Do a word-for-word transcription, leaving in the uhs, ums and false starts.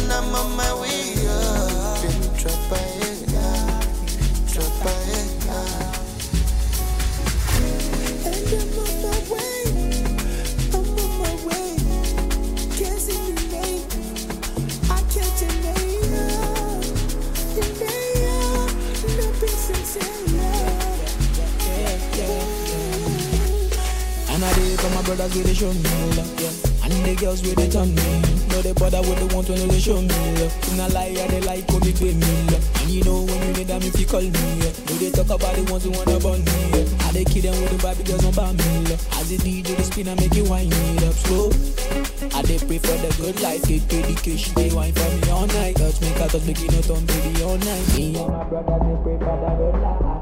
and I'm on my way up. Been trapped by it, yeah. Trapped by it, yeah. And I'm on my way. I'm on my way. Can't see your name. I can't deny you. Deny you. No peace and say yeah, yeah. And I did for my brothers with the show me love, yeah. And the girls with the turn me. No, they bother with the want to know they show me love. In a lie, they like when they pay me love. And you know when you need them if you call me, yeah. No, they talk about the ones who wanna burn me, yeah. And they kill them with the baby girls on by me love. As the D J, the spin and make you wine me up slow. And they pray for the good life, get dedication, they wine for me all night. Touch me, cause make you not on baby all night. Me and my brothers, they pray for the good life.